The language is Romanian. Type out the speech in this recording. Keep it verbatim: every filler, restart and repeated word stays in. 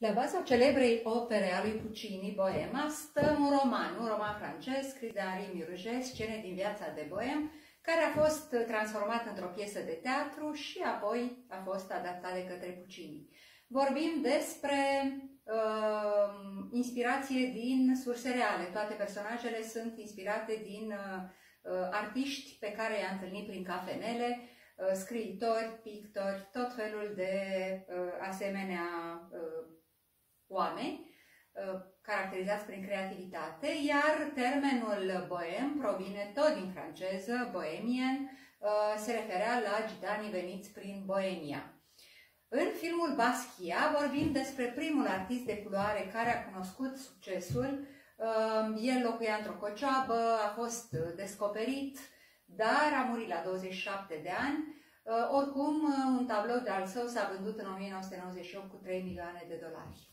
La baza celebrei opere a lui Puccini, Boema, stă un roman, un roman francez scris de Henri Murger, Scene din viața de Boem, care a fost transformat într-o piesă de teatru și apoi a fost adaptat de către Puccini. Vorbim despre uh, inspirație din surse reale. Toate personajele sunt inspirate din uh, artiști pe care i-a întâlnit prin cafenele, uh, scriitori, pictori, tot felul de uh, asemenea uh, oameni uh, caracterizați prin creativitate, iar termenul boem provine tot din franceză, bohemien, uh, se referea la gitanii veniți prin Boemia. În filmul Basquiat vorbim despre primul artist de culoare care a cunoscut succesul. El locuia într-o cocioabă, a fost descoperit, dar a murit la douăzeci și șapte de ani. Oricum, un tablou de al său s-a vândut în o mie nouă sute nouăzeci și opt cu trei milioane de dolari.